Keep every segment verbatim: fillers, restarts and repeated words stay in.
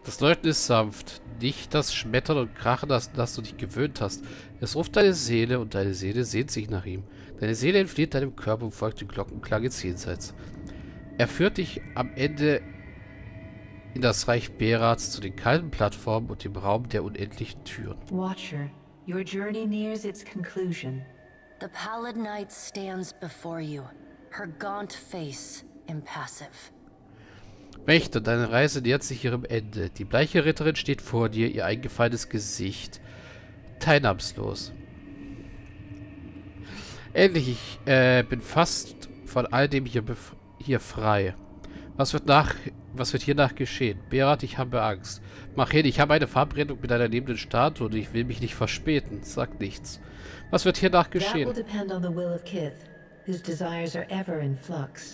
Das Läuten ist sanft, nicht das Schmettern und Krachen, das, das du dich gewöhnt hast. Es ruft deine Seele und deine Seele sehnt sich nach ihm. Deine Seele entflieht deinem Körper und folgt dem Glockenklang ins Jenseits. Er führt dich am Ende in das Reich Berats zu den kalten Plattformen und dem Raum der unendlichen Türen. Watcher, your journey nears its conclusion. The pallid knight stands before you, her gaunt face impassive. Wächter, deine Reise nähert sich ihrem Ende. Die bleiche Ritterin steht vor dir, ihr eingefallenes Gesicht teilnahmslos. Endlich, ich äh, bin fast von all dem hier, hier frei. Was wird nach, was wird hiernach geschehen? Berat, ich habe Angst. Mach hin, ich habe eine Verabredung mit einer lebenden Statue und ich will mich nicht verspäten. Sag nichts. Was wird hiernach geschehen? That will depend on the will of Kith, whose desires are ever in flux.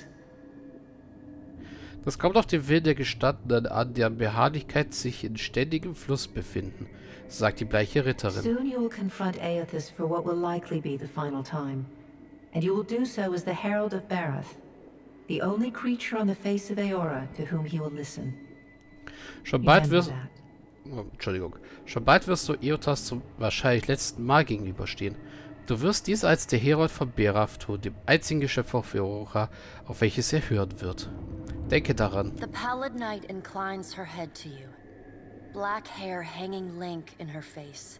Das kommt auf den Willen der Gestandenen an, deren Beharrlichkeit sich in ständigem Fluss befinden, sagt die bleiche Ritterin. Soon you will confront Aethys for what will likely be the final time. And you will do so as the herald of Barath, the only creature on the face of Eora to whom he will listen. Schon bald wirst oh, Entschuldigung. Schon bald wirst du Eothas zum wahrscheinlich letzten Mal gegenüberstehen. Du wirst dies als der Herold von Berath tun, dem einzigen Geschöpf auf Eora, auf welches er hören wird. Denke daran. The pallid knight inclines her head to you, black hair hanging lank in her face.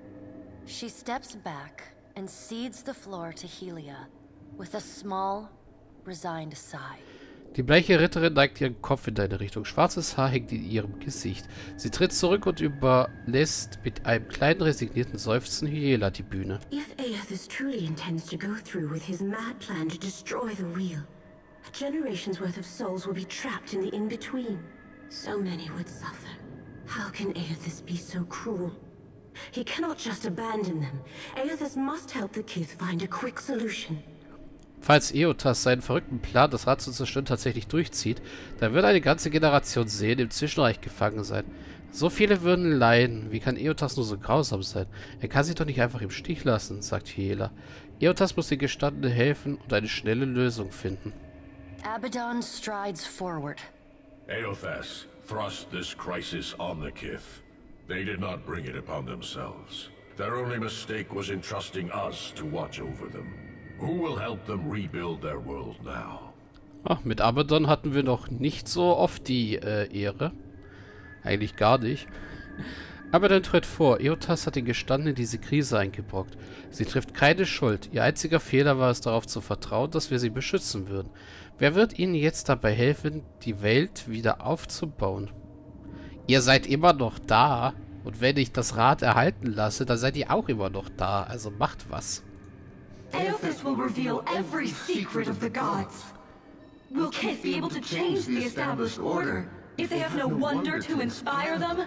She steps back and cedes the floor to Helia with a small, resigned sigh. Die bleiche Ritterin neigt ihren Kopf in deine Richtung. Schwarzes Haar hängt in ihrem Gesicht. Sie tritt zurück und überlässt mit einem kleinen resignierten Seufzen Hyela die Bühne. If Aethys truly intends to go through with his mad plan to destroy the wheel, a generation's worth of souls will be trapped in the in-between. So many would suffer. How can Aethys be so cruel? He cannot just abandon them. Aethys must help the Kith find a quick solution. Falls Eothas seinen verrückten Plan, das Rad zu zerstören, tatsächlich durchzieht, dann wird eine ganze Generation Seelen im Zwischenreich gefangen sein. So viele würden leiden. Wie kann Eothas nur so grausam sein? Er kann sich doch nicht einfach im Stich lassen, sagt Hyela. Eothas muss den Gestandenen helfen und eine schnelle Lösung finden. Abaddon strides forward. Eothas thrust this crisis on the Kith. They did not bring it upon themselves. Their only mistake was entrusting us to watch over them. Who will help them rebuild their world now? Ach, mit Abaddon hatten wir noch nicht so oft die äh, Ehre. Eigentlich gar nicht. Abaddon tritt vor. Eothas hat den Gestandenen diese Krise eingebrockt. Sie trifft keine Schuld. Ihr einziger Fehler war es, darauf zu vertrauen, dass wir sie beschützen würden. Wer wird ihnen jetzt dabei helfen, die Welt wieder aufzubauen? Ihr seid immer noch da. Und wenn ich das Rad erhalten lasse, dann seid ihr auch immer noch da. Also macht was. Aethys will reveal every secret of the gods. Will Kith be able to change the established order if they have no wonder to inspire them?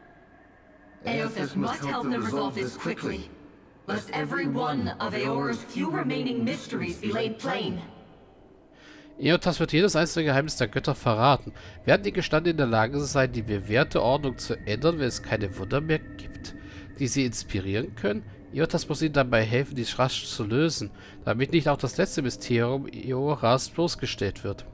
Aethys must help them resolve this quickly, lest every one of Eora's few remaining mysteries be laid plain. Eothas wird jedes einzelne Geheimnis der Götter verraten. Werden die Gestandenen in der Lage sein, die bewährte Ordnung zu ändern, wenn es keine Wunder mehr gibt, die sie inspirieren können? Eothas muss ihnen dabei helfen, dies rasch zu lösen, damit nicht auch das letzte Mysterium Eoras bloßgestellt wird.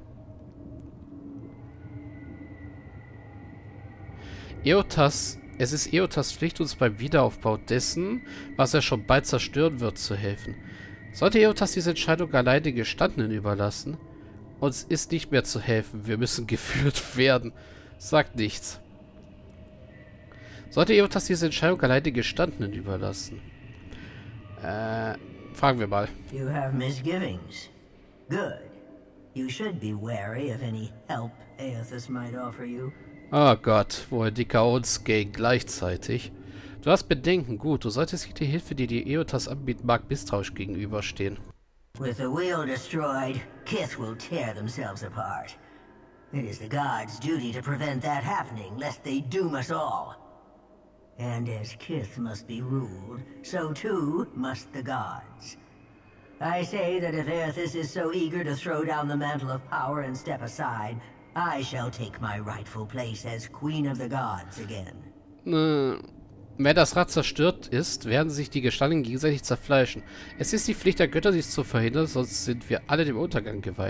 Eothas, es ist Eothas Pflicht, uns beim Wiederaufbau dessen, was er schon bald zerstören wird, zu helfen. Sollte Eothas diese Entscheidung allein den Gestandenen überlassen? Uns ist nicht mehr zu helfen, wir müssen geführt werden. Sagt nichts. Sollte Eothas diese Entscheidung allein den Gestandenen überlassen? Äh, fragen wir mal. You have misgivings. Good. You should be wary of any help Aethys might offer you. Oh Gott, wohl Dicker uns gegen gleichzeitig. Du hast Bedenken, gut, du solltest die Hilfe, die dir Eothas anbieten mag, misstrauisch gegenüberstehen. With the wheel destroyed, Kith will tear themselves apart. It is the gods' duty to prevent that happening, lest they doom us all. And as Kith must be ruled, so too must the gods. I say that if Aethys is so eager to throw down the mantle of power and step aside, I shall take my rightful place as Queen of the Gods again. Äh, wenn das Rad zerstört ist, werden sich die Gestandenen gegenseitig zerfleischen. Es ist die Pflicht der Götter, dies zu verhindern, sonst sind wir alle dem Untergang geweiht.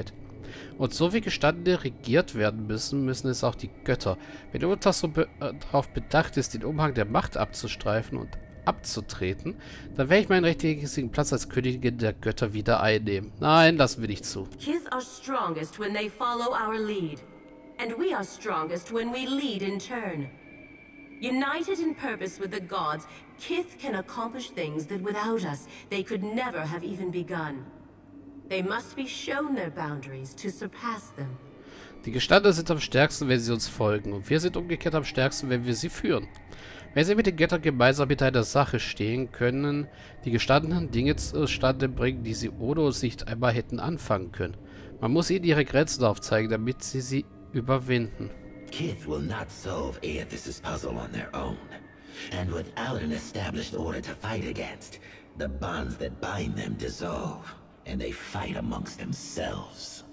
Und so wie Gestandene regiert werden müssen, müssen es auch die Götter. Wenn Eotas so be äh, darauf bedacht ist, den Umhang der Macht abzustreifen und abzutreten, dann werde ich meinen rechtmäßigen Platz als Königin der Götter wieder einnehmen. Nein, lassen wir nicht zu. Kith are strongest when they follow our lead. And we are strongest when we lead in turn. United in purpose with the gods, Kith can accomplish things that without us, they could never have even begun. They must be shown their boundaries to surpass them. Die Gestandenen sind am stärksten, wenn sie uns folgen, und wir sind umgekehrt am stärksten, wenn wir sie führen. Wenn sie mit den Göttern gemeinsam mit einer Sache stehen, können die Gestandenen Dinge zustande bringen, die sie ohne uns nicht einmal hätten anfangen können. Man muss ihnen ihre Grenzen aufzeigen, damit sie sie überwinden. Kith will not solve Aethys' puzzle on their own. And without an established order to fight against, the bonds that bind them dissolve, and they fight amongst themselves.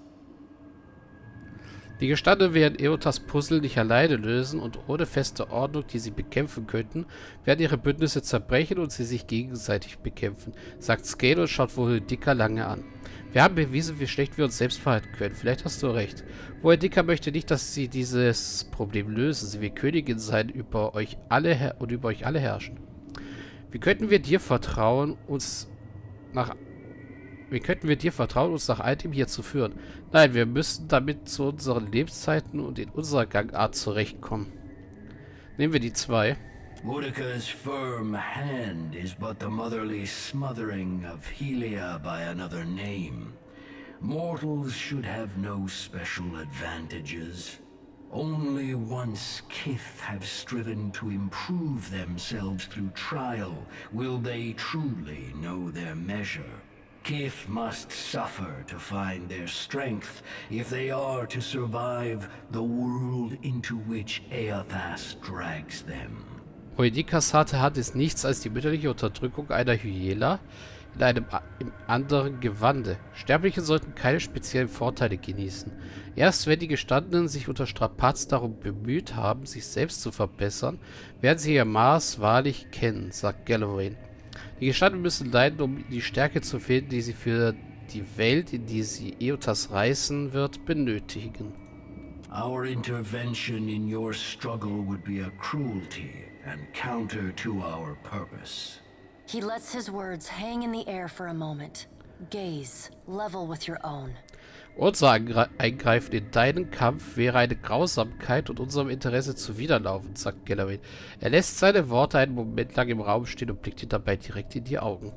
Die Gestandenen werden Eotas Puzzle nicht alleine lösen und ohne feste Ordnung, die sie bekämpfen könnten, werden ihre Bündnisse zerbrechen und sie sich gegenseitig bekämpfen, sagt Scale und schaut Wohedika lange an. Wir haben bewiesen, wie schlecht wir uns selbst verhalten können. Vielleicht hast du recht. Wohedika möchte nicht, dass sie dieses Problem lösen. Sie will Königin sein über euch alle und über euch alle herrschen. Wie könnten wir dir vertrauen, uns nach Wie könnten wir dir vertrauen, uns nach all dem hier zu führen? Nein, wir müssen damit zu unseren Lebenszeiten und in unserer Gangart zurechtkommen. Nehmen wir die zwei. Woedica's firm hand is but the motherly smothering of Helia by another name. Mortals should have no special advantages. Only once Kith have striven to improve themselves through trial will they truly know their measure. Kith must suffer to find their strength if they are to survive the world into which Aethys drags them. Woedikas harte Hand ist nichts als die mütterliche Unterdrückung einer Hyela in einem im anderen Gewande. Sterbliche sollten keine speziellen Vorteile genießen. Erst wenn die Gestandenen sich unter Strapaz darum bemüht haben, sich selbst zu verbessern, werden sie ihr Maß wahrlich kennen, sagt Galloway. Die Gestandenen müssen leiden, um die Stärke zu finden, die sie für die Welt, in die sie Eotas reißen wird, benötigen. Our intervention in your struggle would be a cruelty and counter to our purpose. He lets his words hang in the air for a moment. Gaze, level with your own. Unser Eingreifen in deinen Kampf wäre eine Grausamkeit und unserem Interesse zuwiderlaufen, sagt Galloway. Er lässt seine Worte einen Moment lang im Raum stehen und blickt ihn dabei direkt in die Augen.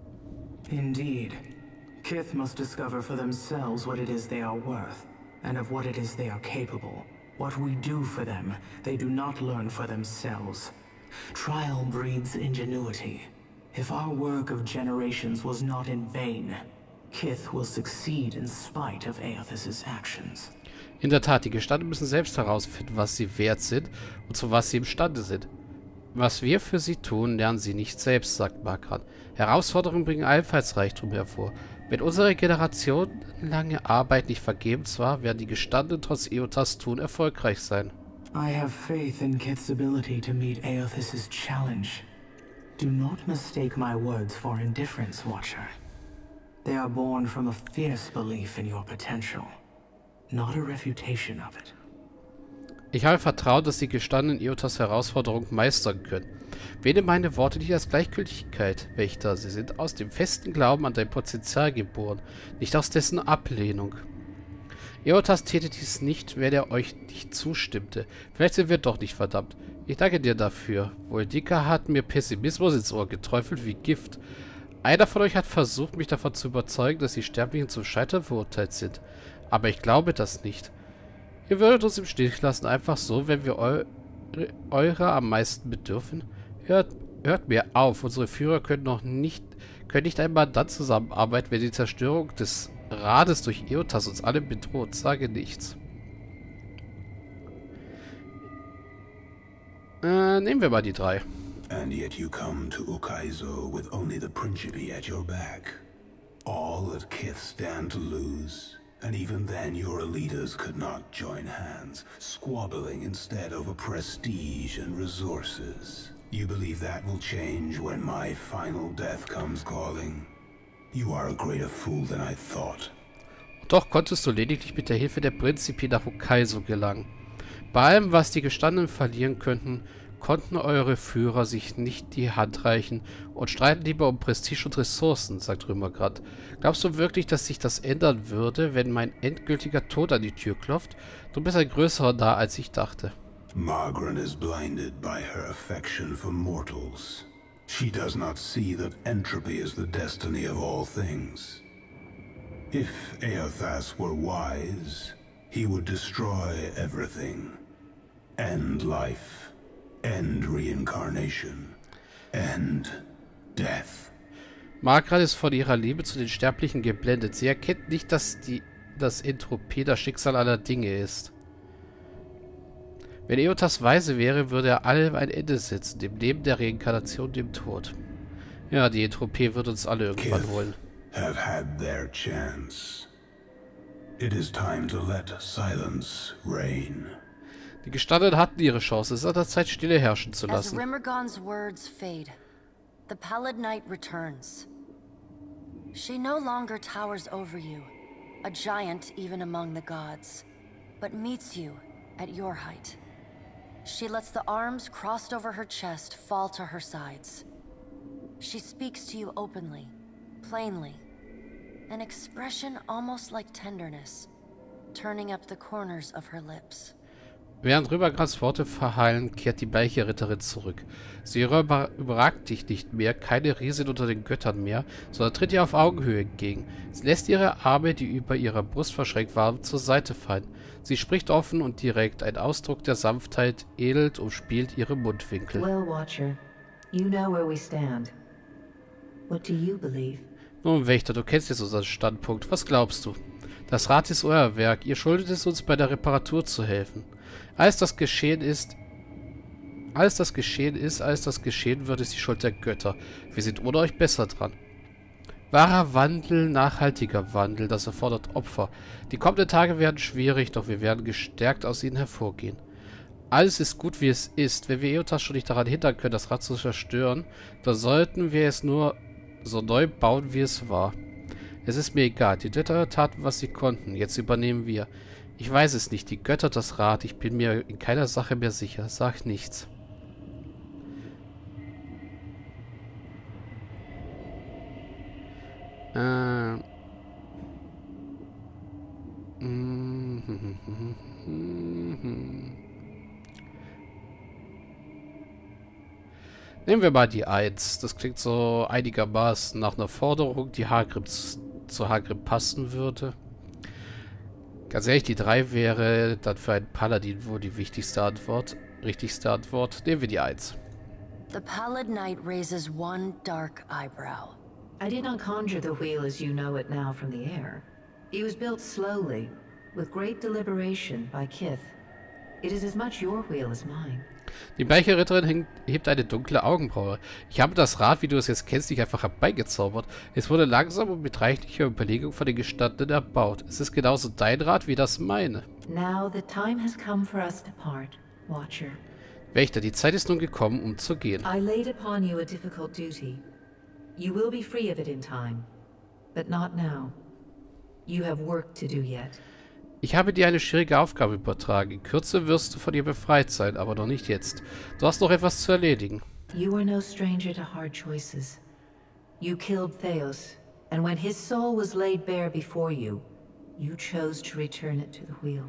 Indeed. Kith must discover for themselves what it is they are worth, and of what it is they are capable. What we do for them, they do not learn for themselves. Trial breeds ingenuity. If our work of generations was not in vain, Kith will succeed in spite of Aethys' actions. In der Tat, die Gestandenen müssen selbst herausfinden, was sie wert sind und zu was sie imstande sind. Was wir für sie tun, lernen sie nicht selbst, sagt Makran. Herausforderungen bringen Einfallsreichtum hervor. Wenn unsere Generation lange Arbeit nicht vergebens war, werden die Gestandenen trotz Eotas Tun erfolgreich sein. I have faith in Kith's ability to meet Aethys' challenge. Do not mistake my words for indifference, Watcher. They are born from a fierce belief in your potential, not a refutation of it. Ich habe Vertrauen, dass die Gestandenen Eotas Herausforderung meistern können. Wähle meine Worte nicht als Gleichgültigkeit, Wächter. Sie sind aus dem festen Glauben an dein Potenzial geboren, nicht aus dessen Ablehnung. Eotas täte dies nicht, wenn er euch nicht zustimmte. Vielleicht sind wir doch nicht verdammt. Ich danke dir dafür. Woedika hat mir Pessimismus ins Ohr geträufelt wie Gift. Einer von euch hat versucht, mich davon zu überzeugen, dass die Sterblichen zum Scheitern verurteilt sind. Aber ich glaube das nicht. Ihr würdet uns im Stich lassen, einfach so, wenn wir eu eurer am meisten bedürfen. Hört, hört mir auf, unsere Führer können noch nicht, können nicht einmal dann zusammenarbeiten, wenn die Zerstörung des Rades durch Eotas uns alle bedroht. Sage nichts. Äh, nehmen wir mal die drei. And yet you come to Ukaizo with only the Principe at your back. All that Kith stand to lose. And even then your leaders could not join hands, squabbling instead over prestige and resources. You believe that will change when my final death comes calling? You are a greater fool than I thought. Doch konntest du lediglich mit der Hilfe der Principi nach Ukaizo gelangen. Bei allem, was die Gestandenen verlieren könnten, konnten eure Führer sich nicht die Hand reichen und streiten lieber um Prestige und Ressourcen, sagt Römergrad. Glaubst du wirklich, dass sich das ändern würde, wenn mein endgültiger Tod an die Tür klopft? Du bist ein größerer Narr, als ich dachte. Margaret is blinded by her affection for mortals. She does not see that entropy is the destiny of all things. If Eothas were wise, he would destroy everything. End life. End reincarnation. End death. Margaret ist von ihrer Liebe zu den Sterblichen geblendet. Sie erkennt nicht, dass die, dass Entropie das Schicksal aller Dinge ist. Wenn Eothas weise wäre, würde er allem ein Ende setzen, dem Leben, der Reinkarnation, dem Tod. Ja, die Entropie wird uns alle irgendwann Kith holen. have had their chance. It is time to let silence reign. Die Gestandenen hatten ihre Chance, es ist an der Zeit, Stille herrschen zu As lassen. Rimmergon's words fade, the Pallid Knight returns. She no longer towers over you, a giant even among the gods, but meets you at your height. She lets the arms crossed over her chest fall to her sides. She speaks to you openly, plainly, an expression almost like tenderness, turning up the corners of her lips. Während Römergrads Worte verhallen, kehrt die bleiche Ritterin zurück. Sie über überragt dich nicht mehr, keine Riesin unter den Göttern mehr, sondern tritt ihr auf Augenhöhe entgegen. Sie lässt ihre Arme, die über ihrer Brust verschränkt waren, zur Seite fallen. Sie spricht offen und direkt, ein Ausdruck der Sanftheit, edelt umspielt ihre Mundwinkel. Well, Watcher, you know where we stand. What do you believe? Nun, Wächter, du kennst jetzt unseren Standpunkt. Was glaubst du? Das Rad ist euer Werk. Ihr schuldet es uns, bei der Reparatur zu helfen. Als das geschehen ist, als das geschehen ist, als das geschehen wird, ist die Schuld der Götter. Wir sind ohne euch besser dran. Wahrer Wandel, nachhaltiger Wandel, das erfordert Opfer. Die kommenden Tage werden schwierig, doch wir werden gestärkt aus ihnen hervorgehen. Alles ist gut, wie es ist. Wenn wir Eothas schon nicht daran hindern können, das Rad zu zerstören, dann sollten wir es nur so neu bauen, wie es war. Es ist mir egal. Die Götter taten, was sie konnten. Jetzt übernehmen wir. Ich weiß es nicht. Die Götter, das Rad. Ich bin mir in keiner Sache mehr sicher. Sag nichts. Äh. Nehmen wir mal die eins. Das klingt so einigermaßen nach einer Forderung, die Hagrid zu Hagrid passen würde. Ganz ehrlich, die drei wäre dann für einen Paladin wohl die wichtigste Antwort. Richtigste Antwort. Nehmen wir die eins. The Pallid Knight raises one dark eyebrow. I did not conjure the wheel as you know it now from the air. It was built slowly, with great deliberation by Kith. It is as much your wheel as mine. Die bleiche Ritterin hängt, hebt eine dunkle Augenbraue. Ich habe das Rad, wie du es jetzt kennst, nicht einfach herbeigezaubert. Es wurde langsam und mit reichlicher Überlegung von den Gestandenen erbaut. Es ist genauso dein Rad wie das meine. Now the time has come for us to part, Watcher. Wächter, die Zeit ist nun gekommen, um zu gehen. I laid upon you a difficult duty. You will be free of it in time, but not now. You have work to do yet. Ich habe dir eine schwierige Aufgabe übertragen. In Kürze wirst du von ihr befreit sein, aber noch nicht jetzt. Du hast noch etwas zu erledigen. You are no stranger to hard choices. You killed Theos, and when his soul was laid bare before you, you chose to return it to the wheel.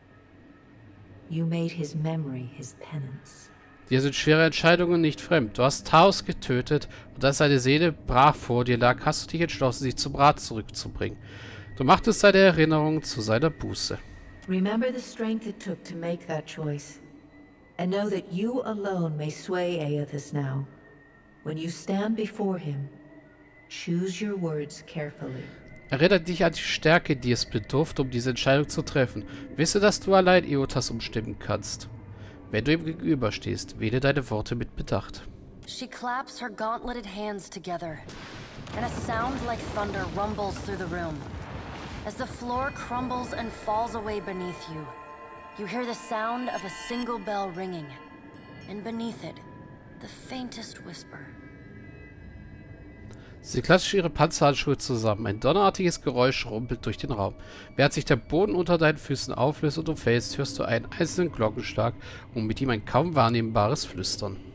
You made his memory his penance. Dir sind schwere Entscheidungen nicht fremd. Du hast Taos getötet, und als seine Seele brach vor dir lag, hast du dich entschlossen, sich zum Rat zurückzubringen. Du machtest seine Erinnerung zu seiner Buße. Remember the strength it took to make that choice, and know that you alone may sway Eothas now. When you stand before him, choose your words carefully. Erinnere dich an die Stärke, die es bedurfte, um diese Entscheidung zu treffen. Wisse, dass du allein Eothas umstimmen kannst. Wenn du ihm gegenüberstehst, wähle deine Worte mit Bedacht. She claps her gauntleted hands together, and a sound like thunder rumbles through the room. As the floor crumbles and falls away beneath you, you hear the sound of a single bell ringing, and beneath it, the faintest whisper. Sie klatschen ihre Panzerhandschuhe zusammen. Ein donnerartiges Geräusch rumpelt durch den Raum. Während sich der Boden unter deinen Füßen auflöst und du fällst, hörst du einen einzelnen Glockenschlag und mit ihm ein kaum wahrnehmbares Flüstern.